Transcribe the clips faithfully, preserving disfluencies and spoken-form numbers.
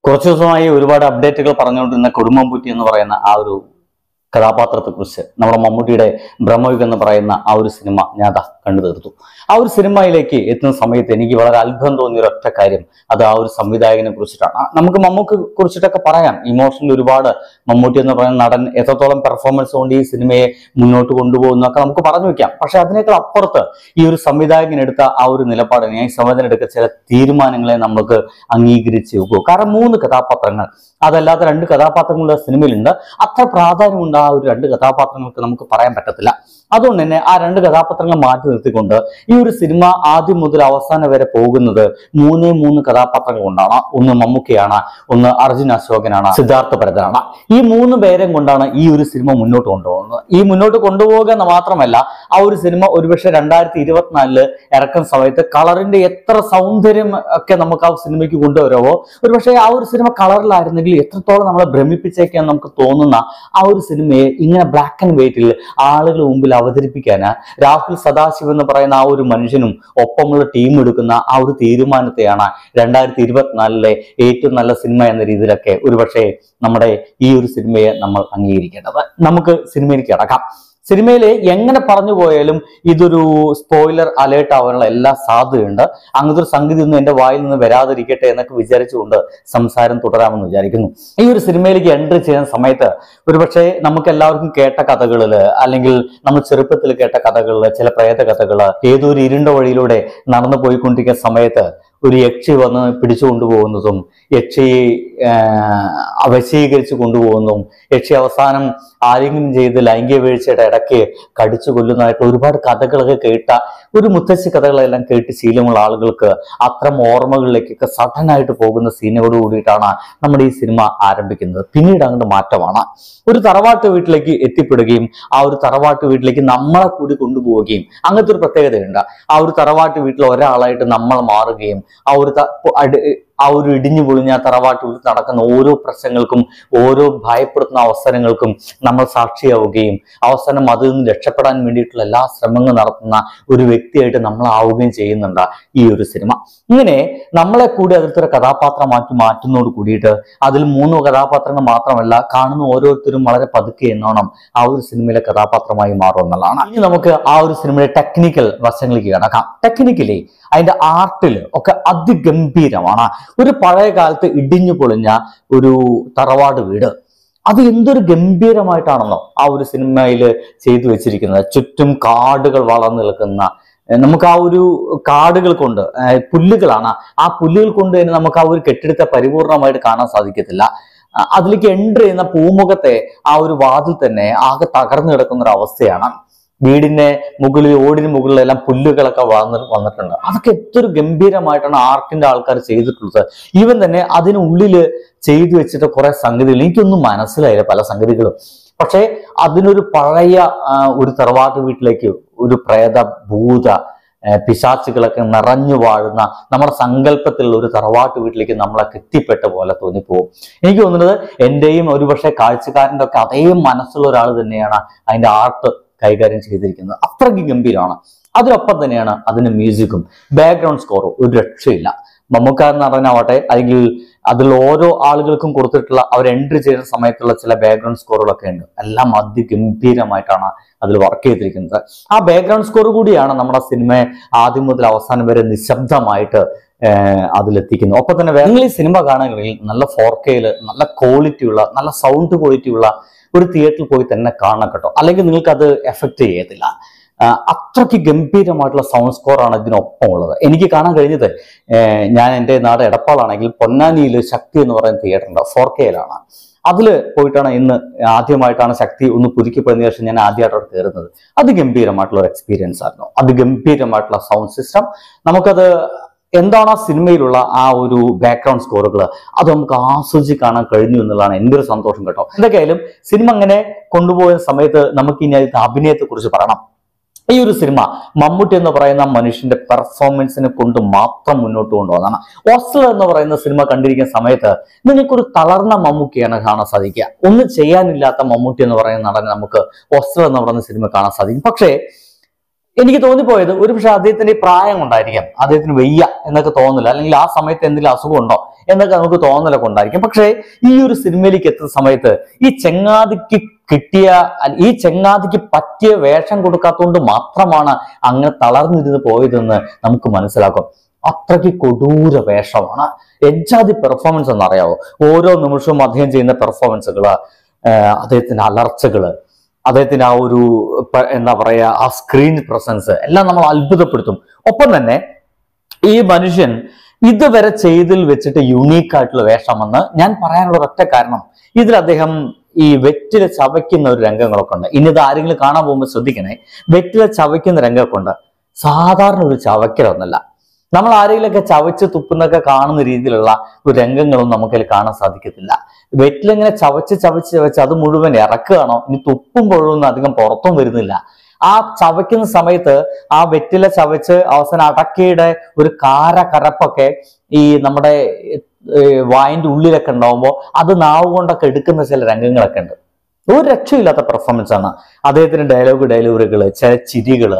കുറച്ചു ദിവസമായി ഒരുപാട് അപ്ഡേറ്റുകൾ പറഞ്ഞുകൊണ്ടിരുന്ന കുടുംബംപുറ്റി എന്ന് പറയുന്ന ആ ഒരു കഥാപാത്രത്തെ കുറിച്ച് നമ്മുടെ മമ്മൂട്ടിയുടെ ബ്രഹ്മയുഗ് എന്ന് പറയുന്ന ആ ഒരു സിനിമ ഞാൻ ദാ കണ്ടു തീർത്തു. ആ ഒരു സിനിമയിലേക്ക് എത്തുന്ന സമയത്ത് എനിക്ക് വളരെ അത്ഭുതം തോന്നിയ ഒരൊറ്റ കാര്യം അത് ആ ഒരു സംവിധായകനെ കുറിച്ചിട്ടാണ്. നമുക്ക് മമ്മൂക്ക് കുറിച്ചിട്ടൊക്കെ പറയാം, ഇമോഷണൽ ഒരുപാട് മമ്മൂട്ടി എന്ന് പറയുന്ന നടൻ എത്രത്തോളം പെർഫോമൻസ് കൊണ്ട് ഈ സിനിമയെ മുന്നോട്ട് കൊണ്ടുപോകുന്നൊക്കെ നമുക്ക് പറഞ്ഞു വെക്കാം. പക്ഷെ അതിനേക്കാൾ അപ്പുറത്ത് ഈ ഒരു സംവിധായകൻ എടുത്ത ആ ഒരു നിലപാടിനെ, ഈ സംവിധാനം എടുത്ത ചില തീരുമാനങ്ങളെ നമുക്ക് അംഗീകരിച്ച് വെക്കൂ. കാരണം മൂന്ന് കഥാപാത്രങ്ങൾ, അതല്ലാത്ത രണ്ട് കഥാപാത്രങ്ങളുടെ സിനിമയിലുണ്ട്. അത്ര പ്രാധാന്യമുണ്ട് ആ ഒരു രണ്ട് കഥാപാത്രങ്ങൾക്ക് നമുക്ക് പറയാൻ പറ്റത്തില്ല. അതുകൊണ്ട് തന്നെ ആ രണ്ട് കഥാപാത്രങ്ങൾ മാറ്റി നിർത്തിക്കൊണ്ട് ഈ ഒരു സിനിമ ആദ്യം മുതൽ അവസാനം വരെ പോകുന്നത് മൂന്നേ മൂന്ന് കഥാപാത്രങ്ങൾ കൊണ്ടാണ്. ഒന്ന് മമ്മൂക്കയാണ്, ഒന്ന് അർജുൻ അശോകനാണ്, സിദ്ധാർത്ഥ ഭരതനാണ്. ഈ മൂന്ന് പേരും കൊണ്ടാണ് ഈ ഒരു സിനിമ മുന്നോട്ട് കൊണ്ടുപോകുന്നത്. ഈ മുന്നോട്ട് കൊണ്ടുപോകുക എന്ന് മാത്രമല്ല, ആ ഒരു സിനിമ ഒരുപക്ഷെ രണ്ടായിരത്തി ഇരുപത്തിനാലില് ഇറക്കുന്ന സമയത്ത് കളറിന്റെ എത്ര സൗന്ദര്യം ഒക്കെ നമുക്ക് ആ സിനിമയ്ക്ക് കൊണ്ടുവരുമോ, ഒരുപക്ഷെ ആ ഒരു സിനിമ കളറിലായിരുന്നെങ്കിൽ എത്രത്തോളം നമ്മളെ ഭ്രമിപ്പിച്ചേക്കാൻ നമുക്ക് തോന്നുന്ന ആ ഒരു സിനിമയെ ഇങ്ങനെ ബ്ലാക്ക് ആൻഡ് വൈറ്റിൽ ആളുകൾ മുമ്പിൽ അവതരിപ്പിക്കാന് രാഹുൽ സദാശിവ് എന്ന് പറയുന്ന ആ ഒരു മനുഷ്യനും ഒപ്പമുള്ള ടീം എടുക്കുന്ന ആ ഒരു തീരുമാനത്തെയാണ് രണ്ടായിരത്തി ഇരുപത്തിനാലിലെ ഏറ്റവും നല്ല സിനിമ എന്ന രീതിയിലൊക്കെ ഒരുപക്ഷെ നമ്മുടെ ഈ ഒരു സിനിമയെ നമ്മൾ അംഗീകരിക്കേണ്ടത്. നമുക്ക് സിനിമയിലേക്ക് കടക്കാം. സിനിമയിലെ എങ്ങനെ പറഞ്ഞു പോയാലും ഇതൊരു സ്പോയിലർ അലേർട്ട് ആവാനുള്ള എല്ലാ സാധ്യതയുണ്ട്. അങ്ങനത്തെ ഒരു സംഗതി ഒന്നും എന്റെ വായിൽ നിന്ന് വരാതിരിക്കട്ടെ എന്നൊക്കെ വിചാരിച്ചുകൊണ്ട് സംസാരം തുടരാമെന്ന് വിചാരിക്കുന്നു. ഈ ഒരു സിനിമയിലേക്ക് എൻട്രി ചെയ്യുന്ന സമയത്ത് ഒരുപക്ഷെ നമുക്ക് എല്ലാവർക്കും കേട്ട കഥകളില്, അല്ലെങ്കിൽ നമ്മൾ ചെറുപ്പത്തിൽ കേട്ട കഥകളില്, ചില പ്രേത കഥകള്, ഏതോ ഒരു ഇരുണ്ട വഴിയിലൂടെ നടന്നു പോയിക്കൊണ്ടിരിക്കുന്ന സമയത്ത് ഒരു യക്ഷി വന്ന് പിടിച്ചു കൊണ്ടുപോകുന്നതും, യക്ഷിയെ വശീകരിച്ച് കൊണ്ടുപോകുന്നതും, യക്ഷി അവസാനം ആരെങ്കിലും ചെയ്ത് ലൈംഗിക വീഴ്ചയുടെ ഇടയ്ക്ക് കടിച്ചു കൊല്ലുന്നതായിട്ടുള്ള ഒരുപാട് കഥകളൊക്കെ കേട്ട, ഒരു മുത്തശ്ശി കഥകളെല്ലാം കേട്ട് ശീലമുള്ള ആളുകൾക്ക് അത്തരം ഓർമ്മകളിലേക്കൊക്കെ സഡനായിട്ട് പോകുന്ന സീനോട് കൂടിയിട്ടാണ് നമ്മുടെ ഈ സിനിമ ആരംഭിക്കുന്നത്. പിന്നീട് അങ്ങോട്ട് മാറ്റമാണ്. ഒരു തറവാട്ട് വീട്ടിലേക്ക് എത്തിപ്പെടുകയും ആ ഒരു തറവാട്ട് വീട്ടിലേക്ക് നമ്മളെ കൂടി കൊണ്ടുപോവുകയും, അങ്ങനത്തെ ഒരു പ്രത്യേകതയുണ്ട്. ആ ഒരു തറവാട്ട് വീട്ടിൽ ഒരാളായിട്ട് നമ്മൾ മാറുകയും ആ ഒരു ആ ഒരു ഇടിഞ്ഞു പൊളിഞ്ഞ തറവാട്ട് വീട്ടിൽ നടക്കുന്ന ഓരോ പ്രശ്നങ്ങൾക്കും, ഓരോ ഭയപ്പെടുത്തുന്ന അവസരങ്ങൾക്കും നമ്മൾ സാക്ഷിയാവുകയും അവസാനം അതിൽ നിന്ന് രക്ഷപ്പെടാൻ വേണ്ടിയിട്ടുള്ള എല്ലാ ശ്രമങ്ങളും നടത്തുന്ന ഒരു വ്യക്തിയായിട്ട് നമ്മളാവുകയും ചെയ്യുന്നുണ്ട് ഈ ഒരു സിനിമ. ഇങ്ങനെ നമ്മളെ കൂടി അതിലത്തെ കഥാപാത്രമാക്കി മാറ്റുന്നതോട് കൂടിയിട്ട് അതിൽ മൂന്ന് കഥാപാത്രങ്ങൾ മാത്രമല്ല, കാണുന്ന ഓരോരുത്തരും വളരെ പതുക്കെ എന്നോണം ആ ഒരു സിനിമയിലെ കഥാപാത്രമായി മാറും എന്നുള്ളതാണ്. ഇനി നമുക്ക് ആ ഒരു സിനിമയുടെ ടെക്നിക്കൽ വശങ്ങളിലേക്ക് കിടക്കാം. ടെക്നിക്കലി അതിന്റെ ആർട്ടിൽ ഒക്കെ അതിഗംഭീരമാണ്. ഒരു പഴയ കാലത്ത് ഇടിഞ്ഞു പൊളിഞ്ഞ ഒരു തറവാട് വീട്, അത് എന്തൊരു ഗംഭീരമായിട്ടാണെന്നോ ആ ഒരു സിനിമയിൽ ചെയ്തു വെച്ചിരിക്കുന്നത്. ചുറ്റും കാടുകൾ വളർന്നു നിൽക്കുന്ന, നമുക്ക് ആ ഒരു കാടുകൾ കൊണ്ട്, പുല്ലുകളാണ്, ആ പുല്ലുകൾ കൊണ്ട് തന്നെ നമുക്ക് ആ ഒരു കെട്ടിടത്തെ പരിപൂർണമായിട്ട് കാണാൻ സാധിക്കത്തില്ല. അതിലേക്ക് എൻട്രി ചെയ്യുന്ന പൂമുഖത്തെ ആ ഒരു വാതിൽ തന്നെ ആകെ തകർന്നു കിടക്കുന്ന ഒരു അവസ്ഥയാണ്. വീടിന്റെ മുകളിൽ, ഓടിന് മുകളിലെല്ലാം പുല്ലുകളൊക്കെ വളർന്ന് വന്നിട്ടുണ്ട്. അതൊക്കെ എത്ര ഗംഭീരമായിട്ടാണ് ആർട്ടിന്റെ ആൾക്കാർ ചെയ്തിട്ടുള്ളത്. ഈവൻ തന്നെ അതിനുള്ളിൽ ചെയ്തു വെച്ചിട്ട് കുറെ സംഗതികൾ എനിക്കൊന്നും മനസ്സിലായില്ല, പല സംഗതികളും. പക്ഷെ അതിനൊരു പഴയ ഒരു തറവാട്ട് വീട്ടിലേക്ക് ഒരു പ്രേത ഭൂത പിശാച്ചുകളൊക്കെ നിറഞ്ഞു വാഴുന്ന നമ്മുടെ സങ്കല്പത്തിലുള്ള ഒരു തറവാട്ട് വീട്ടിലേക്ക് നമ്മളൊക്കെ എത്തിപ്പെട്ട പോലെ തോന്നിപ്പോവും. എനിക്ക് തോന്നുന്നത് എന്റെയും ഒരുപക്ഷെ കാഴ്ചക്കാരൻ്റെ ഒക്കെ അതേ മനസ്സുള്ള ഒരാൾ തന്നെയാണ് അതിന്റെ ആർട്ട് കൈകാര്യം ചെയ്തിരിക്കുന്നത്. അത്രയ്ക്ക് ഗംഭീരമാണ്. അതിനൊപ്പം തന്നെയാണ് അതിന് മ്യൂസിക്കും ബാക്ക്ഗ്രൗണ്ട് സ്കോറും ഒരു രക്ഷയില്ല. മമ്മൂക്കാരൻ നടനാവട്ടെ, അല്ലെങ്കിൽ അതിൽ ഓരോ ആളുകൾക്കും കൊടുത്തിട്ടുള്ള അവർ എൻട്രി ചെയ്യുന്ന സമയത്തുള്ള ചില ബാക്ക്ഗ്രൗണ്ട് സ്കോറുകളൊക്കെ ഉണ്ട്. എല്ലാം അതിഗംഭീരമായിട്ടാണ് അതിൽ വർക്ക് ചെയ്തിരിക്കുന്നത്. ആ ബാക്ക്ഗ്രൗണ്ട് സ്കോർ കൂടിയാണ് നമ്മുടെ സിനിമയെ ആദ്യം മുതൽ അവസാനം വരെ നിശബ്ദമായിട്ട് അതിലെത്തിക്കുന്നത്. ഒപ്പം തന്നെ നിങ്ങൾ ഈ സിനിമ കാണുകയാണെങ്കിൽ നല്ല ഫോർ കെയില്, നല്ല ക്വാളിറ്റി ഉള്ള, നല്ല സൗണ്ട് ക്വാളിറ്റി ഉള്ള ഒരു തിയേറ്ററിൽ പോയി തന്നെ കാണണം കേട്ടോ, അല്ലെങ്കിൽ നിങ്ങൾക്ക് അത് എഫക്ട് ചെയ്യത്തില്ല. അത്രയ്ക്ക് ഗംഭീരമായിട്ടുള്ള സൗണ്ട് സ്കോറാണ് ഇതിനൊപ്പം ഉള്ളത്. എനിക്ക് കാണാൻ കഴിഞ്ഞത്, ഞാൻ എൻ്റെ നാട് എടപ്പാളാണെങ്കിൽ പൊന്നാനിയിൽ ശക്തി എന്ന് പറയുന്ന തിയേറ്റർ ഉണ്ട്, ഫോർ കെയിലാണ്. അതിൽ പോയിട്ടാണ് ഇന്ന് ആദ്യമായിട്ടാണ് ശക്തി ഒന്ന് പുതുക്കിപ്പെടുന്ന ശേഷം ഞാൻ ആദ്യമായിട്ട് അവിടെ കയറുന്നത്. അത് ഗംഭീരമായിട്ടുള്ള ഒരു എക്സ്പീരിയൻസ് ആയിരുന്നു. അത് ഗംഭീരമായിട്ടുള്ള സൗണ്ട് സിസ്റ്റം, നമുക്കത് എന്താണ് ആ സിനിമയിലുള്ള ആ ഒരു ബാക്ക്ഗ്രൗണ്ട് സ്കോറുകൾ, അത് നമുക്ക് ആസ്വദിച്ച് കാണാൻ കഴിഞ്ഞു എന്നുള്ളതാണ് എൻ്റെ ഒരു സന്തോഷം കേട്ടോ. എന്തൊക്കെയായാലും സിനിമ അങ്ങനെ കൊണ്ടുപോയ സമയത്ത് നമുക്ക് ഇനി അതിന്റെ അഭിനയത്തെ കുറിച്ച് പറയണം. ഈ ഒരു സിനിമ മമ്മൂട്ടി എന്ന് പറയുന്ന മനുഷ്യന്റെ പെർഫോമൻസിനെ കൊണ്ട് മാത്രം മുന്നോട്ട് കൊണ്ടുപോകുന്നതാണ്. ഓസ്ലർ എന്ന് പറയുന്ന സിനിമ കണ്ടിരിക്കുന്ന സമയത്ത് നിങ്ങൾക്കൊരു തളർന്ന മമ്മൂട്ടിയാണ് കാണാൻ സാധിക്കുക. ഒന്നും ചെയ്യാനില്ലാത്ത മമ്മൂട്ടി എന്ന് പറയുന്ന നടനെ നമുക്ക് ഓസ്ലർ എന്ന് പറയുന്ന സിനിമ കാണാൻ സാധിക്കും. പക്ഷേ എനിക്ക് തോന്നിപ്പോയത് ഒരു പക്ഷെ അദ്ദേഹത്തിന്റെ പ്രായം കൊണ്ടായിരിക്കാം, അദ്ദേഹത്തിന് വയ്യ എന്നൊക്കെ തോന്നില്ല, അല്ലെങ്കിൽ ആ സമയത്ത് എന്തെങ്കിലും അസുഖം ഉണ്ടോ എന്നൊക്കെ നമുക്ക് തോന്നലൊക്കെ ഉണ്ടായിരിക്കും. പക്ഷേ ഈ ഒരു സിനിമയിലേക്ക് എത്തുന്ന സമയത്ത് ഈ ചെങ്ങാതിക്ക് കിട്ടിയ ഈ ചെങ്ങാതിക്ക് പറ്റിയ വേഷം കൊടുക്കാത്തതുകൊണ്ട് മാത്രമാണ് അങ്ങനെ തളർന്നിരുന്ന് പോയതെന്ന് നമുക്ക് മനസ്സിലാക്കും. അത്രയ്ക്ക് കൊടൂര വേഷമാണ്. എജ്ജാതി പെർഫോമൻസ് എന്നറിയാവോ? ഓരോ നിമിഷവും അദ്ദേഹം ചെയ്യുന്ന പെർഫോമൻസുകള്, അദ്ദേഹത്തിന്റെ അലർച്ചകള്, അദ്ദേഹത്തിന്റെ ആ ഒരു എന്താ പറയാ ആ സ്ക്രീൻ പ്രസൻസ് എല്ലാം നമ്മൾ അത്ഭുതപ്പെടുത്തും. ഒപ്പം തന്നെ ഈ മനുഷ്യൻ ഇതുവരെ ചെയ്തിൽ വെച്ചിട്ട് യുണീക്ക് ആയിട്ടുള്ള വേഷമെന്ന് ഞാൻ പറയാനുള്ള ഒറ്റ കാരണം, ഇതിൽ അദ്ദേഹം ഈ വെറ്റില ചവയ്ക്കുന്ന ഒരു രംഗങ്ങളൊക്കെ ഉണ്ട്. ഇനി ഇത് ആരെങ്കിലും കാണാൻ പോകുമ്പോൾ ശ്രദ്ധിക്കണേ, വെറ്റില ചവയ്ക്കുന്ന രംഗമൊക്കെ ഉണ്ട്. സാധാരണ ഒരു ചവയ്ക്കലൊന്നല്ല. നമ്മൾ ആരെങ്കിലൊക്കെ ചവച്ച് തുപ്പുന്നൊക്കെ കാണുന്ന രീതിയിലുള്ള ഒരു രംഗങ്ങളൊന്നും നമുക്കതിൽ കാണാൻ സാധിക്കത്തില്ല. വെറ്റിലിങ്ങനെ ചവച്ച് ചവച്ച് ചവച്ച് അത് മുഴുവൻ ഇറക്കുകയാണോ, ഇനി തുപ്പുമ്പോഴൊന്നും അധികം പുറത്തും വരുന്നില്ല. ആ ചവയ്ക്കുന്ന സമയത്ത് ആ വെറ്റില ചവച്ച് അവസാനം അടക്കയുടെ ഒരു കാര കരപ്പൊക്കെ ഈ നമ്മുടെ വായിന്റെ ഉള്ളിലൊക്കെ ഉണ്ടാവുമ്പോൾ അത് നാവ് കൊണ്ടൊക്കെ എടുക്കുന്ന ചില രംഗങ്ങളൊക്കെ ഉണ്ട്. ഒരു രക്ഷയില്ലാത്ത പെർഫോമൻസ് ആണ്. അദ്ദേഹത്തിന്റെ ഡയലോഗ് ഡയലോഗുകള്, ചില ചിരികള്,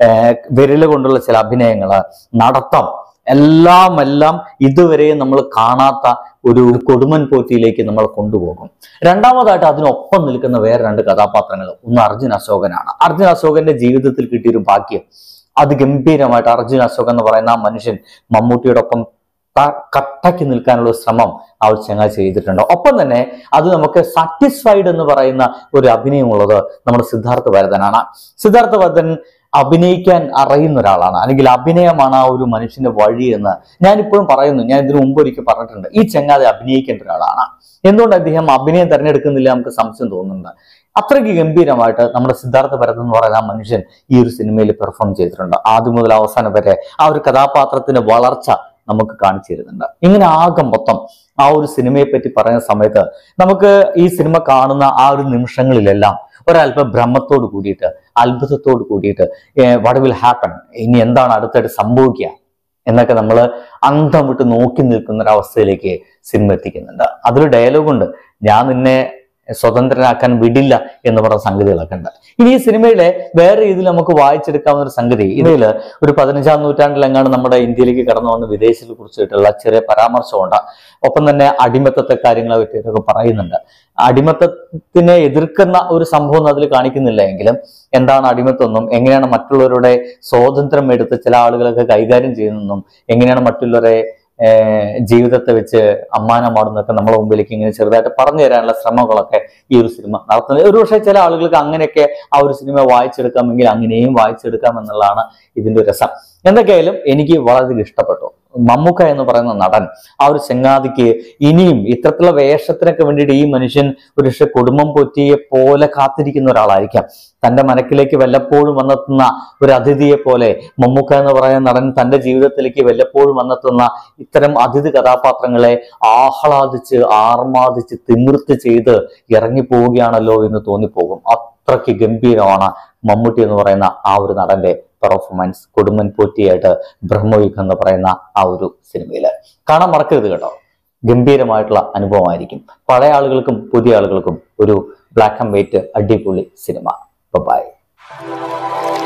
വിരല് കൊണ്ടുള്ള ചില അഭിനയങ്ങള്, നടത്തം എല്ലാം എല്ലാം ഇതുവരെ നമ്മൾ കാണാത്ത ഒരു കൊടുമൻ പോറ്റിയിലേക്ക് നമ്മൾ കൊണ്ടുപോകും. രണ്ടാമതായിട്ട് അതിനൊപ്പം നിൽക്കുന്ന വേറെ രണ്ട് കഥാപാത്രങ്ങൾ, ഒന്ന് അർജുൻ അശോകനാണ്. അർജുൻ അശോകന്റെ ജീവിതത്തിൽ കിട്ടിയൊരു ഭാഗ്യം, അത് ഗംഭീരമായിട്ട് അർജുൻ അശോകൻ എന്ന് പറയുന്ന ആ മനുഷ്യൻ മമ്മൂട്ടിയോടൊപ്പം കട്ടയ്ക്ക് നിൽക്കാനുള്ള ശ്രമം ആ ഒരു ചങ്ങായി ചെയ്തിട്ടുണ്ട്. ഒപ്പം തന്നെ അത് നമുക്ക് സാറ്റിസ്ഫൈഡ് എന്ന് പറയുന്ന ഒരു അഭിനയമുള്ളത് നമ്മുടെ സിദ്ധാർത്ഥ ഭരതനാണ്. സിദ്ധാർത്ഥ ഭരതൻ അഭിനയിക്കാൻ അറിയുന്ന ഒരാളാണ്, അല്ലെങ്കിൽ അഭിനയമാണ് ആ ഒരു മനുഷ്യന്റെ വഴി എന്ന് ഞാനിപ്പോഴും പറയുന്നു. ഞാൻ ഇതിനു മുമ്പ് ഒരിക്കൽ പറഞ്ഞിട്ടുണ്ട്, ഈ ചങ്ങാതി അഭിനയിക്കേണ്ട ഒരാളാണ്. എന്തുകൊണ്ട് അദ്ദേഹം അഭിനയം തിരഞ്ഞെടുക്കുന്നില്ല നമുക്ക് സംശയം തോന്നുന്നുണ്ട്. അത്രയ്ക്ക് ഗംഭീരമായിട്ട് നമ്മുടെ സിദ്ധാർത്ഥ ഭരതൻ എന്ന് പറയുന്ന ആ മനുഷ്യൻ ഈ ഒരു സിനിമയിൽ പെർഫോം ചെയ്തിട്ടുണ്ട്. ആദ്യം മുതൽ അവസാനം വരെ ആ ഒരു കഥാപാത്രത്തിന്റെ വളർച്ച നമുക്ക് കാണിച്ചു തരുന്നുണ്ട്. ഇങ്ങനെ ആകെ മൊത്തം ആ ഒരു സിനിമയെ പറ്റി പറയുന്ന സമയത്ത് നമുക്ക് ഈ സിനിമ കാണുന്ന ആ ഒരു നിമിഷങ്ങളിലെല്ലാം ഒരല്പം ഭ്രമത്തോട് കൂടിയിട്ട്, അത്ഭുതത്തോട് കൂടിയിട്ട് വാട്ട് വിൽ ഹാപ്പൻ, ഇനി എന്താണ് അടുത്തായിട്ട് സംഭവിക്കുക എന്നൊക്കെ നമ്മൾ അന്തം വിട്ട് നോക്കി നിൽക്കുന്ന ഒരു അവസ്ഥയിലേക്ക് സിനിമ എത്തിക്കുന്നുണ്ട്. അതൊരു ഡയലോഗുണ്ട്, ഞാൻ നിന്നെ സ്വതന്ത്രനാക്കാൻ വിടില്ല എന്ന് പറഞ്ഞ സംഗതികളൊക്കെ ഉണ്ട്. ഇനി ഈ സിനിമയിലെ വേറെ രീതിയിൽ നമുക്ക് വായിച്ചെടുക്കാവുന്ന ഒരു സംഗതി, ഇതിൽ ഒരു പതിനഞ്ചാം നൂറ്റാണ്ടിലെങ്ങാണ് നമ്മുടെ ഇന്ത്യയിലേക്ക് കടന്നു വന്ന വിദേശികളെ കുറിച്ചിട്ടുള്ള ചെറിയ പരാമർശമുണ്ട്. ഒപ്പം തന്നെ അടിമത്തത്തെ കാര്യങ്ങളെ പറ്റിയിട്ടൊക്കെ പറയുന്നുണ്ട്. അടിമത്തത്തിനെ എതിർക്കുന്ന ഒരു സംഭവം അതിൽ കാണിക്കുന്നില്ല എങ്കിലും എന്താണ് അടിമത്വമെന്നും എങ്ങനെയാണ് മറ്റുള്ളവരുടെ സ്വാതന്ത്ര്യം എടുത്ത് ചില ആളുകളൊക്കെ കൈകാര്യം ചെയ്യുന്നതെന്നും എങ്ങനെയാണ് മറ്റുള്ളവരെ ജീവിതത്തെ വെച്ച് അമ്മാനമാടുന്നൊക്കെ നമ്മളെ മുമ്പിലേക്ക് ഇങ്ങനെ ചെറുതായിട്ട് പറഞ്ഞു തരാനുള്ള ശ്രമങ്ങളൊക്കെ ഈ ഒരു സിനിമ നടത്തുന്നത്. ഒരു പക്ഷേ ചില ആളുകൾക്ക് അങ്ങനെയൊക്കെ ആ ഒരു സിനിമ വായിച്ചെടുക്കാമെങ്കിൽ അങ്ങനെയും വായിച്ചെടുക്കാം എന്നുള്ളതാണ് ഇതിന്റെ രസം. എന്തൊക്കെയായാലും എനിക്ക് വളരെയധികം ഇഷ്ടപ്പെട്ടു. മമ്മൂക്ക എന്ന് പറയുന്ന നടൻ ആ ഒരു ചെങ്ങാതിക്ക് ഇനിയും ഇത്തരത്തിലുള്ള വേഷത്തിനൊക്കെ വേണ്ടിയിട്ട് ഈ മനുഷ്യൻ ഒരു പക്ഷെ കുടുംബം പൊറ്റിയെ പോലെ കാത്തിരിക്കുന്ന ഒരാളായിരിക്കാം. തന്റെ മനക്കിലേക്ക് വല്ലപ്പോഴും വന്നെത്തുന്ന ഒരു അതിഥിയെ പോലെ മമ്മൂക്ക എന്ന് പറയുന്ന നടൻ തന്റെ ജീവിതത്തിലേക്ക് വല്ലപ്പോഴും വന്നെത്തുന്ന ഇത്തരം അതിഥി കഥാപാത്രങ്ങളെ ആഹ്ലാദിച്ച് ആർമാദിച്ച് തിമിർത്ത് ചെയ്ത് ഇറങ്ങി പോവുകയാണല്ലോ എന്ന് തോന്നിപ്പോകും. അത്രയ്ക്ക് ഗംഭീരമാണ് മമ്മൂട്ടി എന്ന് പറയുന്ന ആ ഒരു നടന്റെ പെർഫോമൻസ്. കൊടുമൻ പോറ്റിയായിട്ട് ബ്രഹ്മയുഗം എന്ന് പറയുന്ന ആ ഒരു സിനിമയില് കാണാൻ മറക്കരുത് കേട്ടോ. ഗംഭീരമായിട്ടുള്ള അനുഭവമായിരിക്കും പഴയ ആളുകൾക്കും പുതിയ ആളുകൾക്കും. ഒരു ബ്ലാക്ക് ആൻഡ് വൈറ്റ് അടിപൊളി സിനിമ. ബൈ.